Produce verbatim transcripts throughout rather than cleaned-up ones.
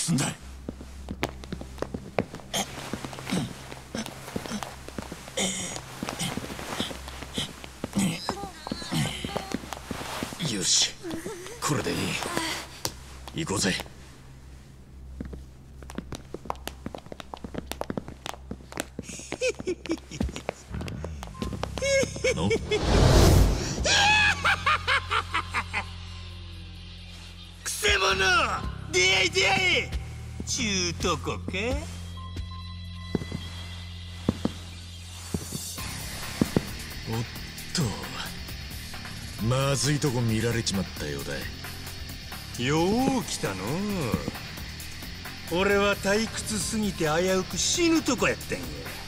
すんだ。よし、これでいい。行こうぜ。のくせ者、出会い出会い。ちゅうとこか。 おっと、まずいとこ見られちまったようだ。 よう来たの。俺は退屈すぎて危うく死ぬとこやったんや。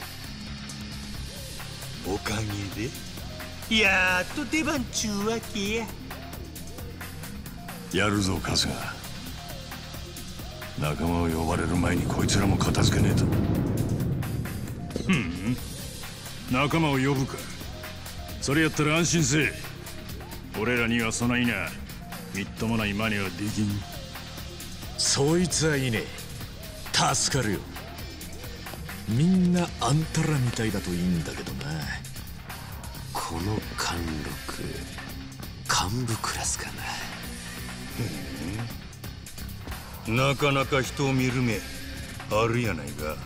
おかげでやっと出番ちゅうわけや。 やるぞ春日。仲間を呼ばれる前にこいつらも片付けねえと。 ふん、仲間を呼ぶか。それやったら安心せえ。俺らにはそないなみっともない真似はできん。 そいつはいいね。助かるよ。みんなあんたらみたいだといいんだけどな。 この貫禄幹部クラスかな。 なかなか人を見る目あるやないか。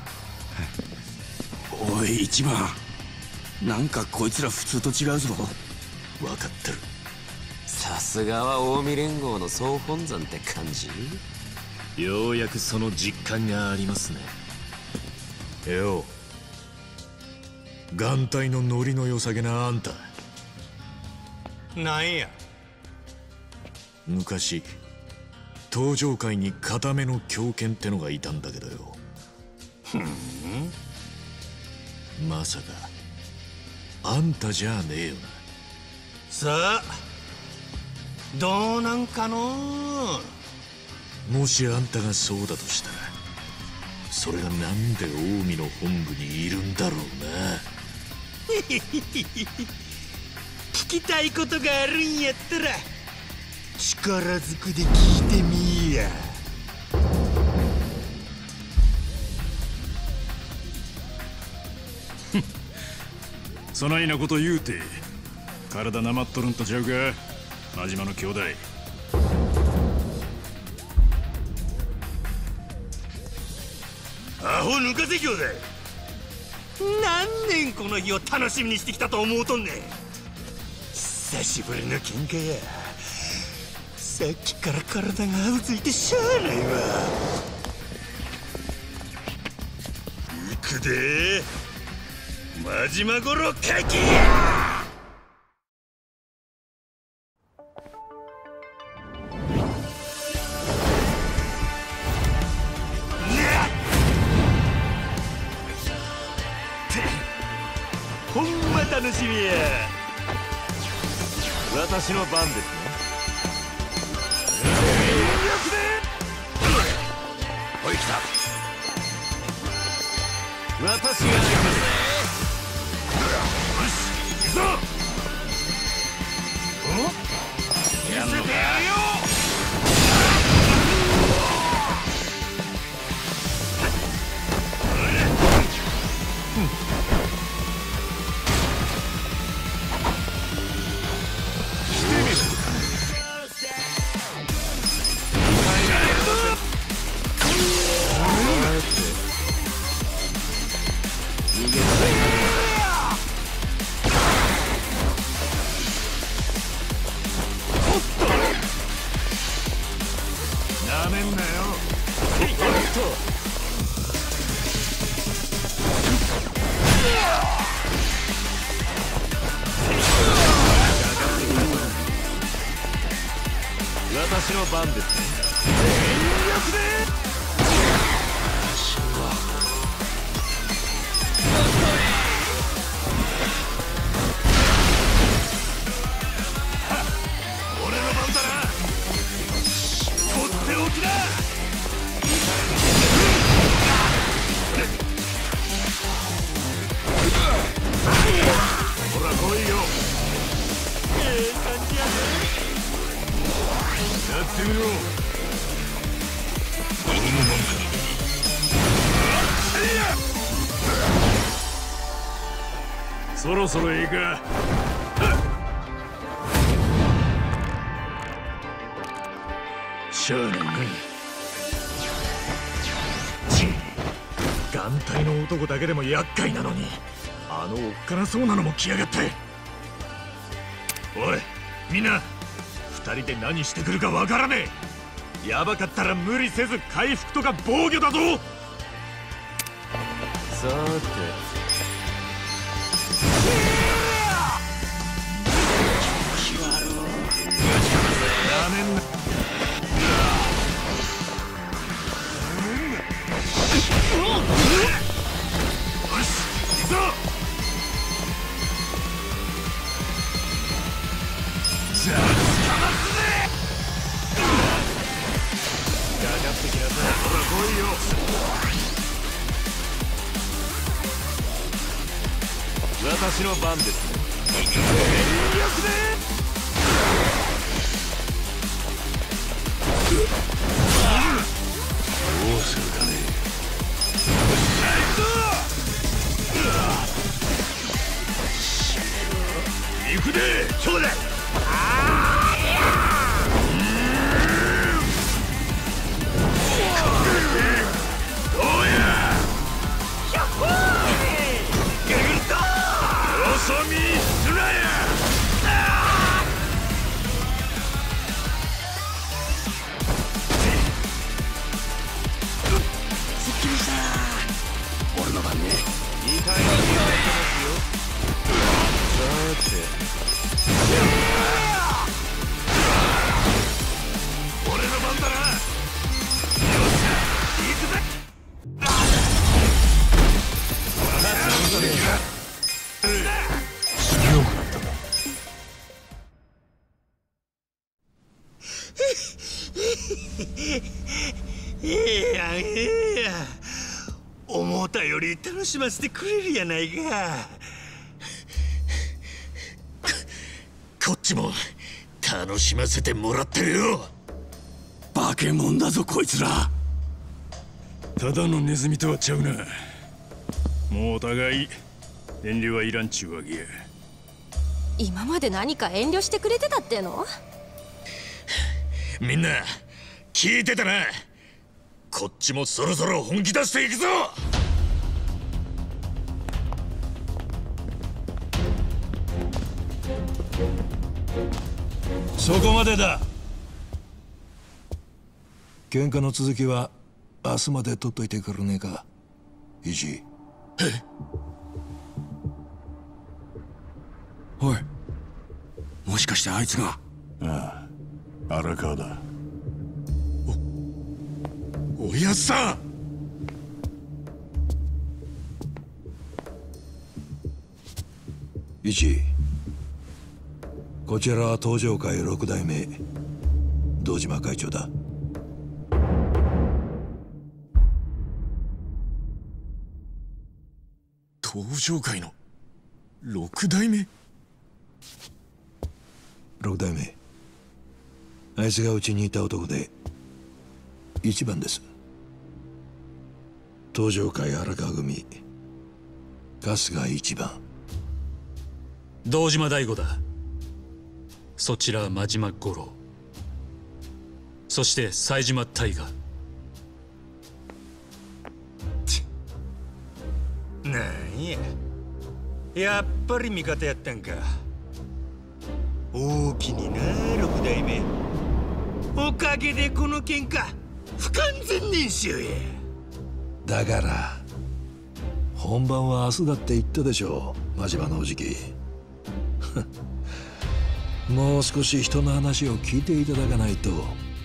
おい一番、なんかこいつら普通と違うぞ。 分かってる。 さすがは近江連合の総本山って感じ。 ようやくその実感がありますね。よう、眼帯のノリの良さげなあんた。 なんや。 昔登場界に固めの狂犬ってのがいたんだけどよ。 ふん、 まさかあんたじゃねえよな。 さあどうなんかの。 もしあんたがそうだとしたら、それがなんで近江の本部にいるんだろうな。 聞きたいことがあるんやったら力ずくで聞いてみいや。 そないなこと言うて体なまっとるんとちゃうか、真島の兄弟。 アホ抜かせ兄弟。何年この日を楽しみにしてきたと思うとんねん。久しぶりの喧嘩や。さっきから体がうずいてしゃあないわ。行くで真島五郎かきや。ほんま楽しみや。私の番ですね。 おい来た。 私が行くぜ。よし行くぞ。おやめてやるよ。なめんなよ。私の番ですね。全力で。俺の番だな。とっておきだ。ほら来いよ。ええ感じやね。やってみろ。俺の番だ。 そろそろいいか。 しゃあないな。眼帯の男だけでも厄介なのに、あのおっかなそうなのも来やがって。おいみんな、二人で何してくるかわからねえ。やばかったら無理せず回復とか防御だぞ。 さて、 やめんな。よし行くぞ。じゃあ捕ますぜ。かかってきなさい。ほら来いよ。 私の番ですね。 全力で。 どうするかね。 行くで。そうだ。どうや。よそ見すなや。 俺の番ね。 にかいに入ってますよ。さて、 俺の番だな。よっしゃ行くぜ。強くなったか。 いやいや、思ったより楽しませてくれるやないか。 こっちも楽しませてもらってるよ。 化け物だぞこいつら。 ただのネズミとはちゃうな。もうお互い遠慮はいらんちゅうわけや。 今まで何か遠慮してくれてたっての？ みんな聞いてたな。こっちもそろそろ本気出していくぞ。 そこまでだ。喧嘩の続きは明日まで取っといてくれねえか、イジ。 え？ おい、もしかしてあいつが。 ああ、荒川だ。 おやっさん。 イジ、こちらは東上会六代目堂島会長だ。 東上会の六代目。 六代目、あいつがうちにいた男で一番です。東上会荒川組春日一番。 堂島大吾だ。そちらは真島五郎、そして冴島大河。 なんや、やっぱり味方やったんか。大きにな六代目。おかげでこの喧嘩不完全燃焼や。 だから本番は明日だって言ったでしょう、真島のおじき。もう少し人の話を聞いていただかないと。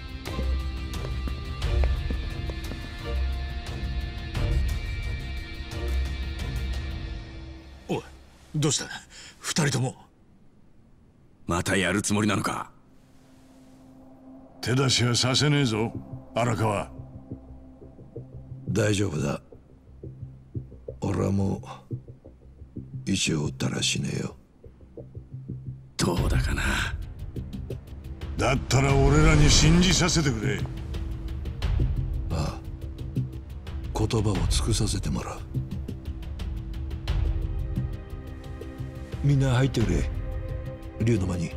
おい、どうした二人とも。 またやるつもりなのか。 手出しはさせねえぞ荒川。 大丈夫だ。俺はもう石を打ったら死ねえよ。 どうだかな。 だったら俺らに信じさせてくれ。 ああ、言葉を尽くさせてもらう。 みんな入ってくれ。竜の間に。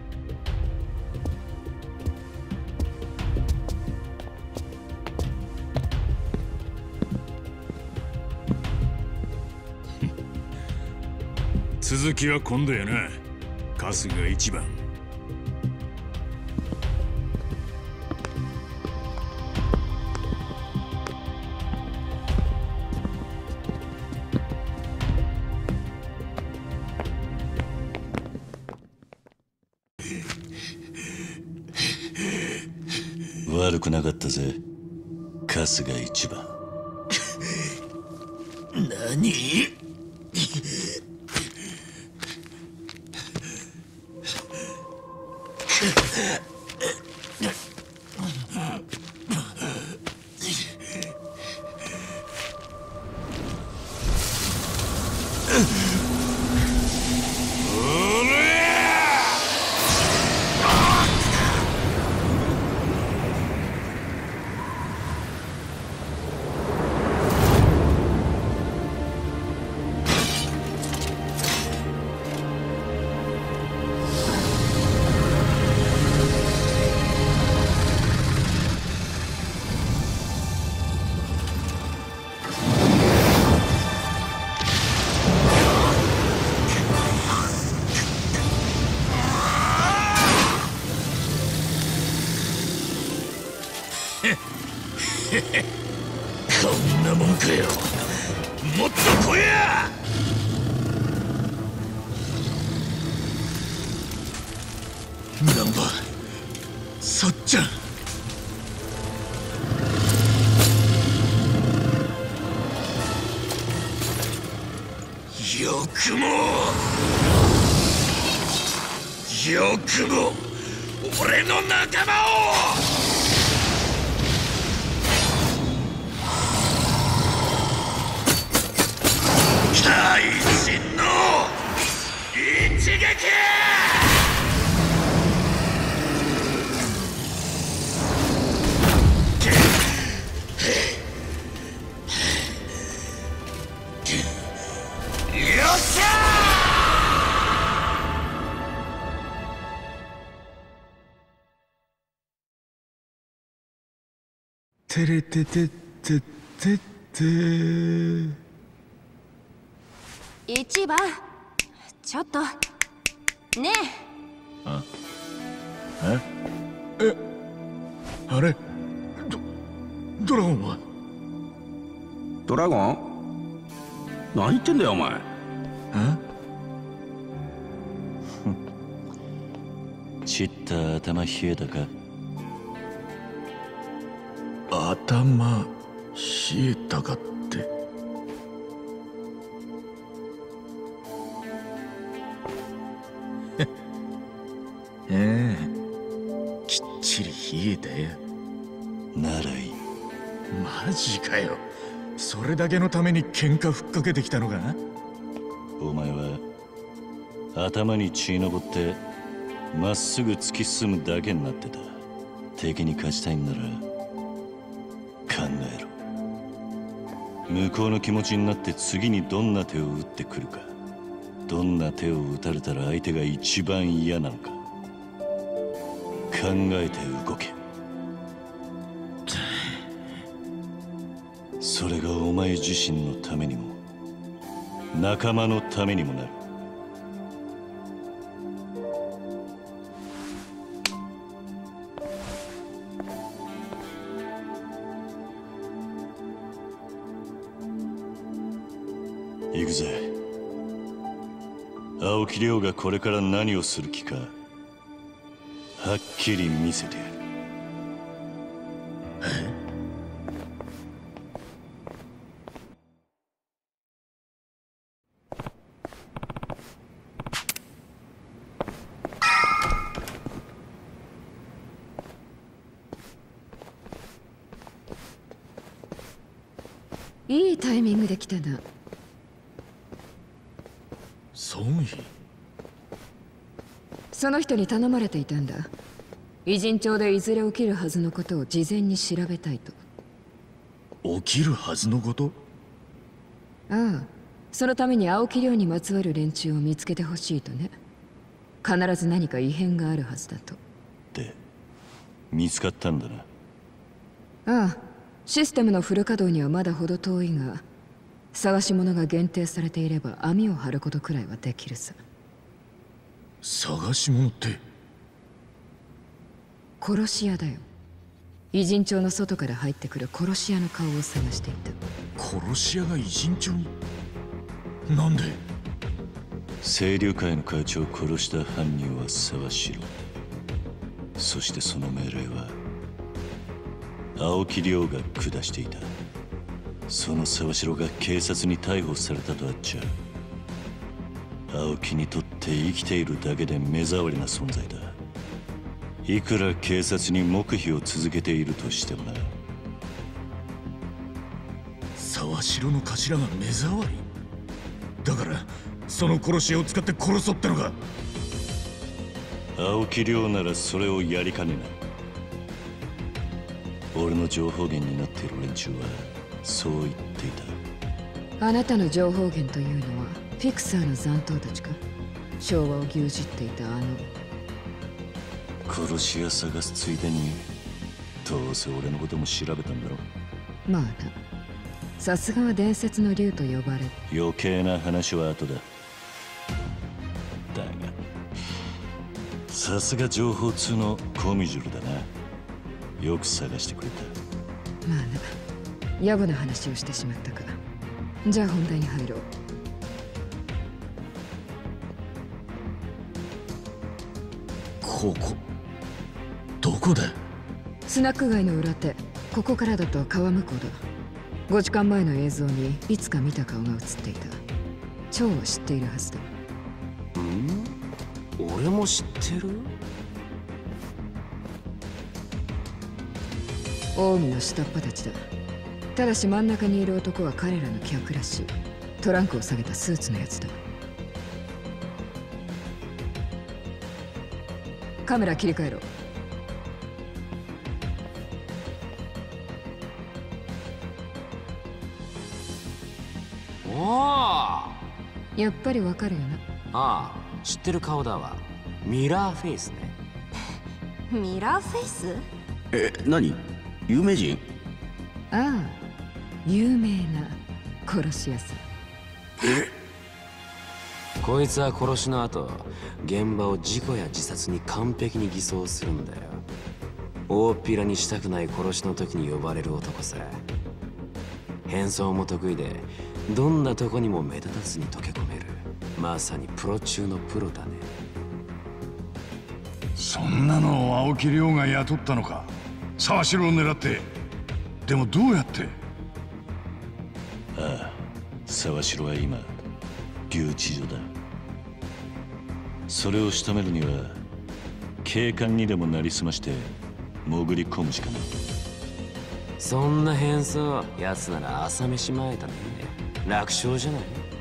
続きは今度やな。春日一番。 悪くなかったぜ、春日一番。 何？こんなもんかよ。もっと来いや。難波、さっちゃん。よくもよくも俺の仲間を。大臣の一撃。よっしゃー。てれててててて。 一番、ちょっとねえ。 あええあれドドラゴンは。 ドラゴン？何言ってんだよお前。 ちった頭冷えたか。 頭冷えたかって。ええ、きっちり冷えたよ。 ならいい。 マジかよ。それだけのために喧嘩ふっかけてきたのか。 お前は頭に血のぼってまっすぐ突き進むだけになってた。敵に勝ちたいんなら考えろ。向こうの気持ちになって次にどんな手を打ってくるか。どんな手を打たれたら相手が一番嫌なのか考えて動け。それがお前自身のためにも仲間のためにもなる。行くぜ。青木亮がこれから何をする気かはっきり見せてやる。 いいタイミングで来たな。 ソンヒ。 その人に頼まれていたんだ。偉人町でいずれ起きるはずのことを事前に調べたいと。 起きるはずのこと？ ああ、 そのために青木亮にまつわる連中を見つけてほしいとね。必ず何か異変があるはずだと。 で、見つかったんだな。 ああ、システムのフル稼働にはまだ程遠いが、探し物が限定されていれば網を張ることくらいはできるさ。 探し物って？ 殺し屋だよ。異人町の外から入ってくる殺し屋の顔を探していた。 殺し屋が異人町に？なんで？ 清流会の会長を殺した犯人は沢城。そしてその命令は青木亮が下していた。その沢城が警察に逮捕されたとあっちゃ青木にとって生きているだけで目障りな存在だ。いくら警察に黙秘を続けているとしてもな。 沢城の頭が目障りだから、その殺し屋を使って殺そうってのか？ 青木亮ならそれをやりかねない。俺の情報源になっている連中はそう言っていた。あなたの情報源というのはフィクサーの残党たちか？昭和を牛耳っていたあの。 殺し屋探すついでにどうせ俺のことも調べたんだろ。 まあな、さすがは伝説の竜と呼ばれ。 余計な話は後だ。だがさすが情報通のコミジュルだな。よく探してくれた。 まあな、野暮な話をしてしまったか。じゃあ本題に入ろう。 ここどこだ？ スナック街の裏手。ここからだと川向こうだ。ごじかんまえの映像にいつか見た顔が映っていた。蝶は知っているはずだ。 ん？俺も知ってる？ 近江の下っ端たちだ。ただし真ん中にいる男は彼らの客らしい。トランクを下げたスーツのやつだ。カメラ切り替えろ。 おお、 やっぱりわかるよな。 ああ、知ってる顔だわ。ミラーフェイスね。 ミラーフェイス？ え、何？有名人？ ああ、有名な殺し屋さ。 え？こいつは殺しの後、現場を事故や自殺に完璧に偽装するんだよ。大っぴらにしたくない殺しの時に呼ばれる男さ。変装も得意で、どんなとこにも目立たずに溶け込める。まさにプロ中のプロだね。 そんなのを青木亮が雇ったのか？沢城を狙って。でもどうやって？ ああ、沢城は今留置所だ。それを仕留めるには警官にでもなりすまして潜り込むしかない。 そんな変装、奴なら朝飯前だね。楽勝じゃない？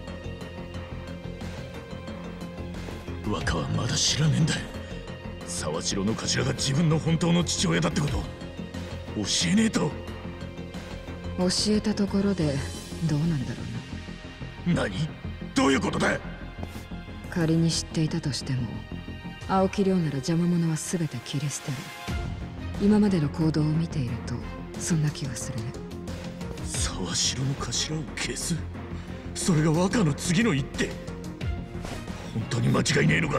若はまだ知らねえんだ。沢城の頭が自分の本当の父親だってこと教えねえと。 教えたところでどうなんだろうな。何？どういうことだ？ 仮に知っていたとしても、青木亮なら邪魔者は全て切り捨てる。今までの行動を見ているとそんな気がするね。 沢城の頭を消す？それが若の次の一手？本当に間違いねえのか？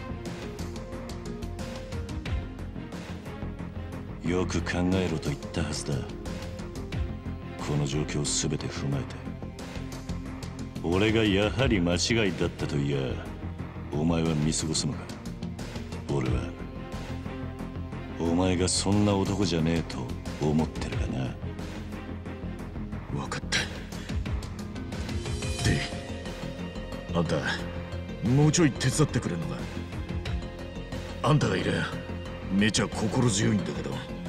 よく考えろと言ったはずだ。この状況を全て踏まえて俺がやはり間違いだったと言やお前は見過ごすのか？俺はお前がそんな男じゃねえと思ってるかな。 分かった。で、あんたもうちょい手伝ってくれるのか？あんたがいりゃめちゃ心強いんだけど。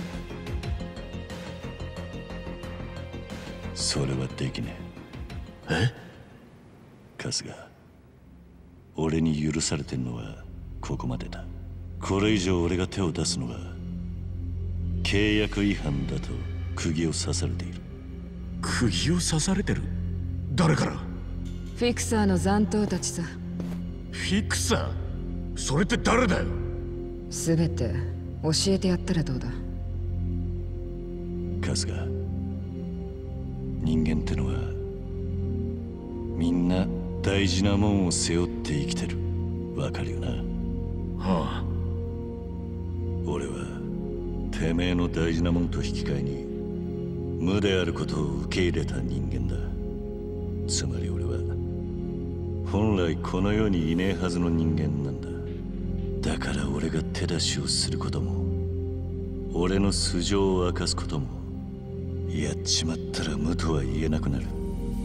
それはできねえ。 え？春日、俺に許されてんのはここまでだ。これ以上俺が手を出すのは契約違反だと釘を刺されている。 釘を刺されてる？誰から？ フィクサーの残党たちさ。 フィクサー？それって誰だよ？ すべて教えてやったらどうだ。 春日、人間ってのはみんな大事なもんを背負って生きてる。わかるよな？ はあ。 俺はてめえの大事なもんと引き換えに無であることを受け入れた人間だ。つまり俺は本来この世にいねえはずの人間なんだ。だから俺が手出しをすることも俺の素性を明かすこともやっちまったら無とは言えなくなる。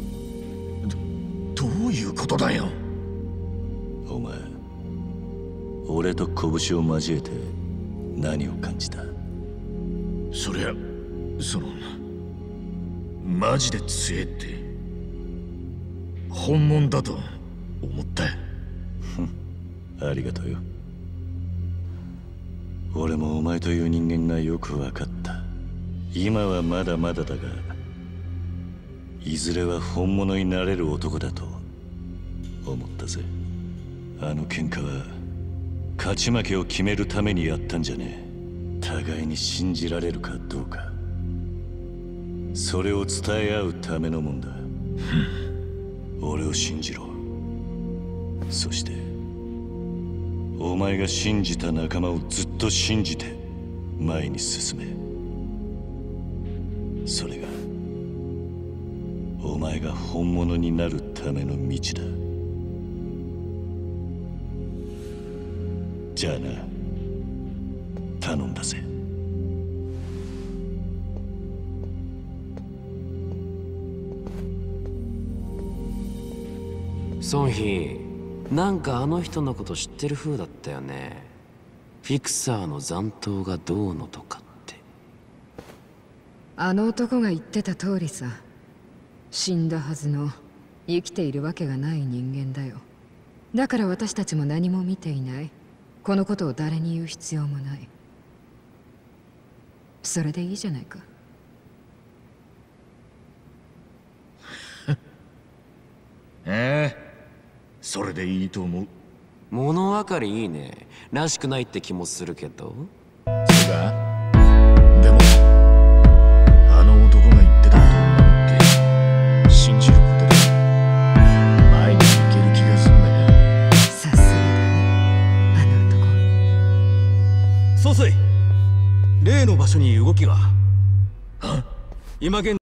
ど、どういうことだよ。 お前、俺と拳を交えて何を感じた？ そりゃ、そのマジで強えって本物だと思った。 ありがとうよ。俺もお前という人間がよく分かった。今はまだまだだが、いずれは本物になれる男だと思ったぜ。あの喧嘩は勝ち負けを決めるためにやったんじゃねえ。互いに信じられるかどうか、それを伝え合うためのもんだ。俺を信じろ。そしてお前が信じた仲間をずっと信じて前に進め。それがお前が本物になるための道だ。じゃあな、頼んだぜ。 ソンヒ、なんかあの人のこと知ってる風だったよね。フィクサーの残党がどうのとかって。 あの男が言ってた通りさ。死んだはずの生きているわけがない人間だよ。だから私たちも何も見ていない。このことを誰に言う必要もない。それでいいじゃないか。 ええ、それでいいと思う。 物分かりいいね。らしくないって気もするけど。 そうか。でもあの男が言ってたことを守って信じることで前に行ける気がすんだよ。 さすがだね、あの男。 総帥、例の場所に動きが。今現